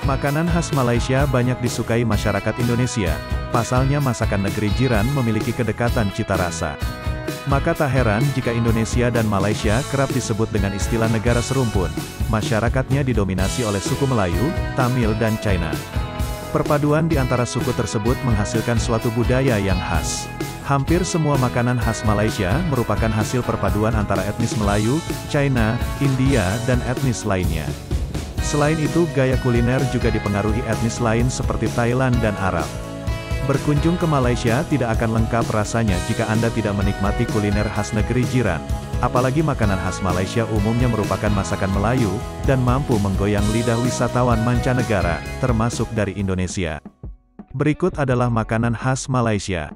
Makanan khas Malaysia banyak disukai masyarakat Indonesia. Pasalnya masakan negeri jiran memiliki kedekatan cita rasa. Maka tak heran jika Indonesia dan Malaysia kerap disebut dengan istilah negara serumpun. Masyarakatnya didominasi oleh suku Melayu, Tamil dan China. Perpaduan di antara suku tersebut menghasilkan suatu budaya yang khas. Hampir semua makanan khas Malaysia merupakan hasil perpaduan antara etnis Melayu, China, India dan etnis lainnya. Selain itu, gaya kuliner juga dipengaruhi etnis lain seperti Thailand dan Arab. Berkunjung ke Malaysia tidak akan lengkap rasanya jika Anda tidak menikmati kuliner khas negeri jiran. Apalagi makanan khas Malaysia umumnya merupakan masakan Melayu, dan mampu menggoyang lidah wisatawan mancanegara, termasuk dari Indonesia. Berikut adalah makanan khas Malaysia.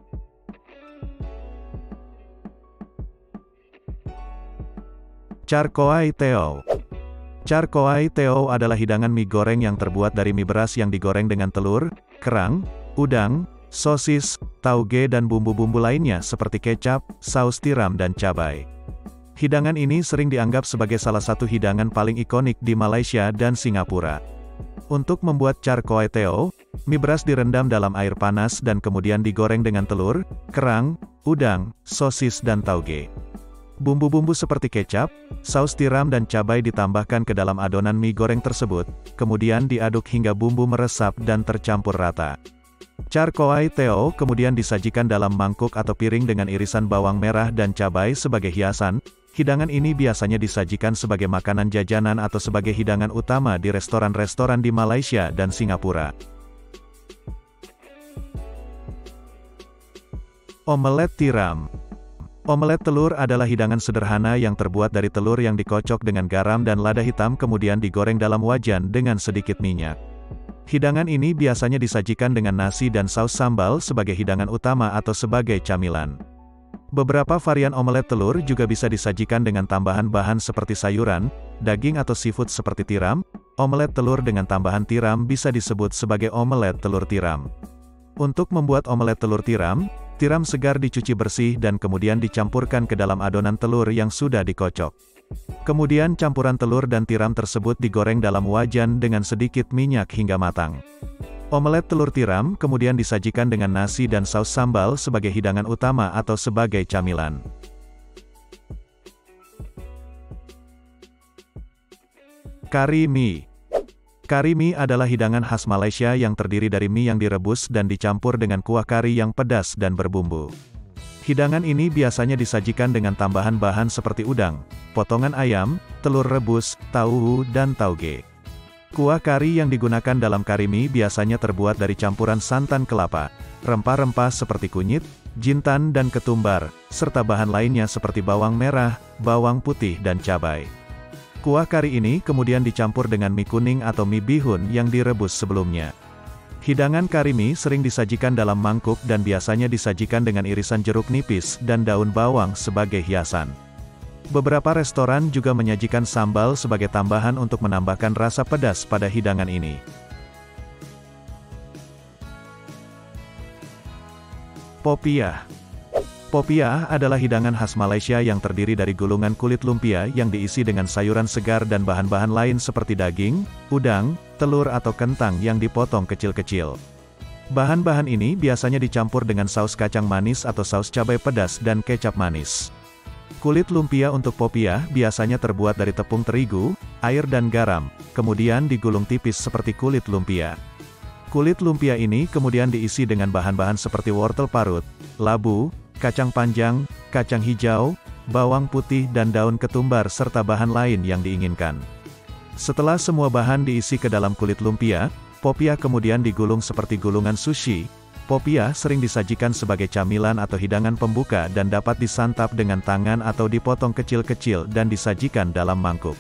Char Kway Teow. Char Kway Teow adalah hidangan mie goreng yang terbuat dari mie beras yang digoreng dengan telur, kerang, udang, sosis, tauge dan bumbu-bumbu lainnya seperti kecap, saus tiram dan cabai. Hidangan ini sering dianggap sebagai salah satu hidangan paling ikonik di Malaysia dan Singapura. Untuk membuat Char Kway Teow, mie beras direndam dalam air panas dan kemudian digoreng dengan telur, kerang, udang, sosis dan tauge. Bumbu-bumbu seperti kecap, saus tiram dan cabai ditambahkan ke dalam adonan mie goreng tersebut, kemudian diaduk hingga bumbu meresap dan tercampur rata. Char Kway Teow kemudian disajikan dalam mangkuk atau piring dengan irisan bawang merah dan cabai sebagai hiasan. Hidangan ini biasanya disajikan sebagai makanan jajanan atau sebagai hidangan utama di restoran-restoran di Malaysia dan Singapura. Omelet tiram. Omelet telur adalah hidangan sederhana yang terbuat dari telur yang dikocok dengan garam dan lada hitam kemudian digoreng dalam wajan dengan sedikit minyak. Hidangan ini biasanya disajikan dengan nasi dan saus sambal sebagai hidangan utama atau sebagai camilan. Beberapa varian omelet telur juga bisa disajikan dengan tambahan bahan seperti sayuran, daging atau seafood seperti tiram. Omelet telur dengan tambahan tiram bisa disebut sebagai omelet telur tiram. Untuk membuat omelet telur tiram, tiram segar dicuci bersih dan kemudian dicampurkan ke dalam adonan telur yang sudah dikocok. Kemudian campuran telur dan tiram tersebut digoreng dalam wajan dengan sedikit minyak hingga matang. Omelet telur tiram kemudian disajikan dengan nasi dan saus sambal sebagai hidangan utama atau sebagai camilan. Kari mie. Kari mie adalah hidangan khas Malaysia yang terdiri dari mie yang direbus dan dicampur dengan kuah kari yang pedas dan berbumbu. Hidangan ini biasanya disajikan dengan tambahan bahan seperti udang, potongan ayam, telur rebus, tahu dan tauge. Kuah kari yang digunakan dalam kari mie biasanya terbuat dari campuran santan kelapa, rempah-rempah seperti kunyit, jintan dan ketumbar, serta bahan lainnya seperti bawang merah, bawang putih dan cabai. Kuah kari ini kemudian dicampur dengan mie kuning atau mie bihun yang direbus sebelumnya. Hidangan kari mie sering disajikan dalam mangkuk dan biasanya disajikan dengan irisan jeruk nipis dan daun bawang sebagai hiasan. Beberapa restoran juga menyajikan sambal sebagai tambahan untuk menambahkan rasa pedas pada hidangan ini. Popiah. Popiah adalah hidangan khas Malaysia yang terdiri dari gulungan kulit lumpia yang diisi dengan sayuran segar dan bahan-bahan lain seperti daging, udang, telur atau kentang yang dipotong kecil-kecil. Bahan-bahan ini biasanya dicampur dengan saus kacang manis atau saus cabai pedas dan kecap manis. Kulit lumpia untuk popiah biasanya terbuat dari tepung terigu, air dan garam, kemudian digulung tipis seperti kulit lumpia. Kulit lumpia ini kemudian diisi dengan bahan-bahan seperti wortel parut, labu, kacang panjang, kacang hijau, bawang putih dan daun ketumbar serta bahan lain yang diinginkan. Setelah semua bahan diisi ke dalam kulit lumpia, popiah kemudian digulung seperti gulungan sushi. Popiah sering disajikan sebagai camilan atau hidangan pembuka dan dapat disantap dengan tangan atau dipotong kecil-kecil dan disajikan dalam mangkuk.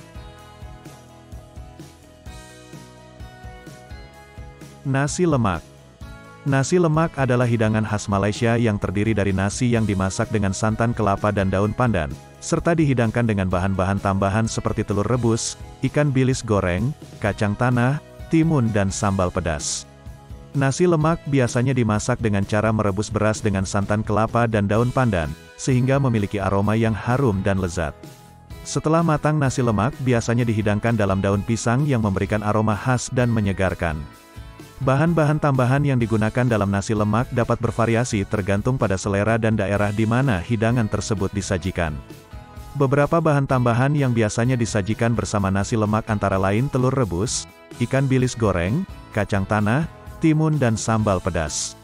Nasi lemak. Nasi lemak adalah hidangan khas Malaysia yang terdiri dari nasi yang dimasak dengan santan kelapa dan daun pandan, serta dihidangkan dengan bahan-bahan tambahan seperti telur rebus, ikan bilis goreng, kacang tanah, timun dan sambal pedas. Nasi lemak biasanya dimasak dengan cara merebus beras dengan santan kelapa dan daun pandan, sehingga memiliki aroma yang harum dan lezat. Setelah matang, nasi lemak biasanya dihidangkan dalam daun pisang yang memberikan aroma khas dan menyegarkan. Bahan-bahan tambahan yang digunakan dalam nasi lemak dapat bervariasi tergantung pada selera dan daerah di mana hidangan tersebut disajikan. Beberapa bahan tambahan yang biasanya disajikan bersama nasi lemak antara lain telur rebus, ikan bilis goreng, kacang tanah, timun dan sambal pedas.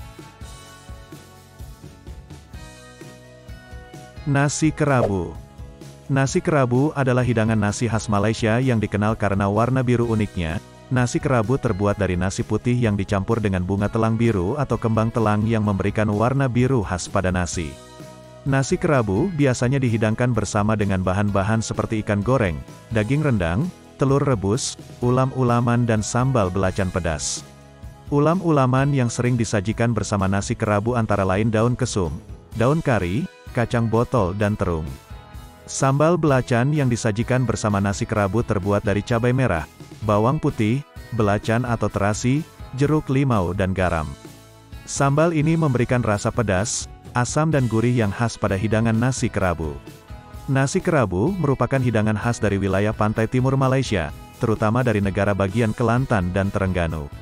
Nasi kerabu. Nasi kerabu adalah hidangan nasi khas Malaysia yang dikenal karena warna biru uniknya. Nasi kerabu terbuat dari nasi putih yang dicampur dengan bunga telang biru atau kembang telang yang memberikan warna biru khas pada nasi. Nasi kerabu biasanya dihidangkan bersama dengan bahan-bahan seperti ikan goreng, daging rendang, telur rebus, ulam-ulaman dan sambal belacan pedas. Ulam-ulaman yang sering disajikan bersama nasi kerabu antara lain daun kesum, daun kari, kacang botol dan terung. Sambal belacan yang disajikan bersama nasi kerabu terbuat dari cabai merah, bawang putih, belacan atau terasi, jeruk limau dan garam. Sambal ini memberikan rasa pedas, asam dan gurih yang khas pada hidangan nasi kerabu. Nasi kerabu merupakan hidangan khas dari wilayah pantai timur Malaysia, terutama dari negara bagian Kelantan dan Terengganu.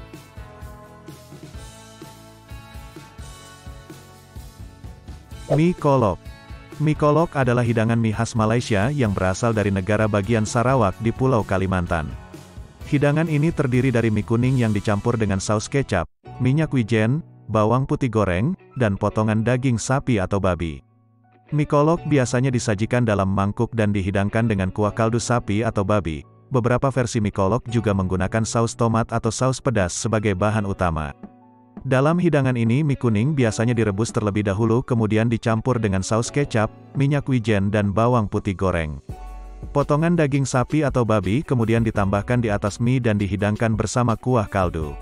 Mie kolok. Mie kolok adalah hidangan mie khas Malaysia yang berasal dari negara bagian Sarawak di Pulau Kalimantan. Hidangan ini terdiri dari mie kuning yang dicampur dengan saus kecap, minyak wijen, bawang putih goreng, dan potongan daging sapi atau babi. Mie kolok biasanya disajikan dalam mangkuk dan dihidangkan dengan kuah kaldu sapi atau babi. Beberapa versi mie kolok juga menggunakan saus tomat atau saus pedas sebagai bahan utama. Dalam hidangan ini mie kuning biasanya direbus terlebih dahulu kemudian dicampur dengan saus kecap, minyak wijen dan bawang putih goreng. Potongan daging sapi atau babi kemudian ditambahkan di atas mie dan dihidangkan bersama kuah kaldu.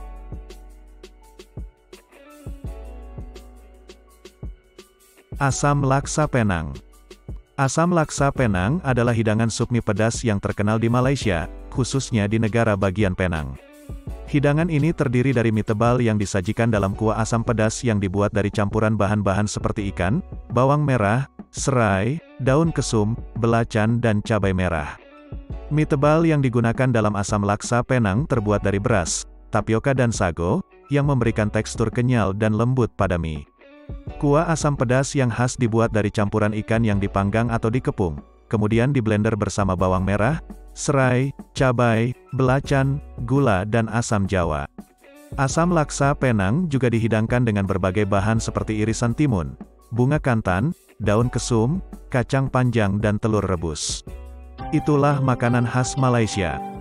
Asam laksa Penang. Asam laksa Penang adalah hidangan sup mie pedas yang terkenal di Malaysia, khususnya di negara bagian Penang. Hidangan ini terdiri dari mie tebal yang disajikan dalam kuah asam pedas yang dibuat dari campuran bahan-bahan seperti ikan, bawang merah, serai, daun kesum, belacan dan cabai merah. Mie tebal yang digunakan dalam asam laksa Penang terbuat dari beras, tapioka dan sago, yang memberikan tekstur kenyal dan lembut pada mie. Kuah asam pedas yang khas dibuat dari campuran ikan yang dipanggang atau dikepung, kemudian diblender bersama bawang merah, serai, cabai, belacan, gula dan asam jawa. Asam laksa Penang juga dihidangkan dengan berbagai bahan seperti irisan timun, bunga kantan, daun kesum, kacang panjang dan telur rebus. Itulah makanan khas Malaysia.